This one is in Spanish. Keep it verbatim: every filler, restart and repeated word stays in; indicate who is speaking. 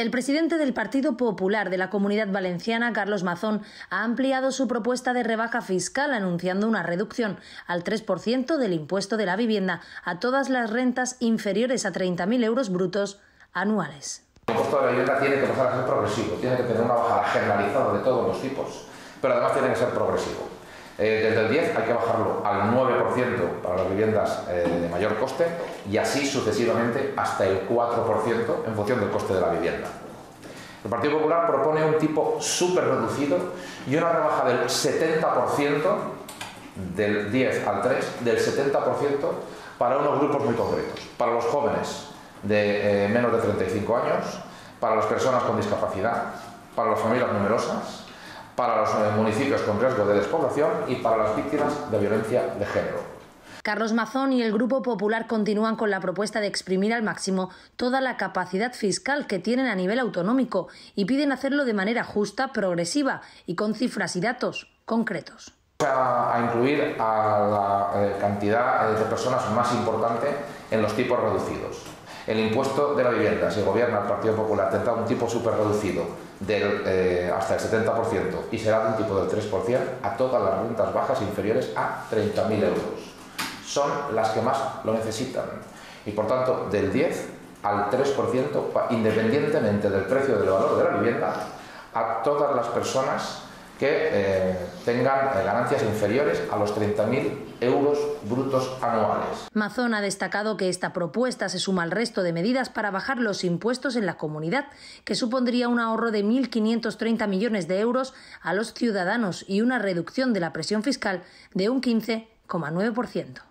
Speaker 1: El presidente del Partido Popular de la Comunidad Valenciana, Carlos Mazón, ha ampliado su propuesta de rebaja fiscal anunciando una reducción al tres por ciento del impuesto de la vivienda a todas las rentas inferiores a treinta mil euros brutos anuales.
Speaker 2: El impuesto de la vivienda tiene que pasar a ser progresivo, tiene que tener una bajada generalizada de todos los tipos, pero además tiene que ser progresivo. Eh, desde el diez hay que bajarlo al nueve por ciento para las viviendas eh, de mayor coste y así sucesivamente hasta el cuatro por ciento en función del coste de la vivienda. El Partido Popular propone un tipo súper reducido y una rebaja del setenta por ciento, del diez al tres, del setenta por ciento para unos grupos muy concretos, para los jóvenes de eh, menos de treinta y cinco años, para las personas con discapacidad, para las familias numerosas, para los municipios con riesgo de despoblación y para las víctimas de violencia de género.
Speaker 1: Carlos Mazón y el Grupo Popular continúan con la propuesta de exprimir al máximo toda la capacidad fiscal que tienen a nivel autonómico y piden hacerlo de manera justa, progresiva y con cifras y datos concretos.
Speaker 2: A, a incluir a la eh, cantidad de personas más importante en los tipos reducidos. El impuesto de la vivienda, si gobierna el Partido Popular, tendrá un tipo súper reducido del, eh, hasta el setenta por ciento y será de un tipo del tres por ciento a todas las rentas bajas inferiores a treinta mil euros. Son las que más lo necesitan y por tanto del diez al tres por ciento, independientemente del precio del valor de la vivienda, a todas las personas que eh, tengan eh, ganancias inferiores a los treinta mil euros brutos anuales.
Speaker 1: Mazón ha destacado que esta propuesta se suma al resto de medidas para bajar los impuestos en la comunidad, que supondría un ahorro de mil quinientos treinta millones de euros a los ciudadanos y una reducción de la presión fiscal de un quince coma nueve por ciento.